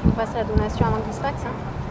qu'on fasse la donation avant qu'il se fasse. Hein.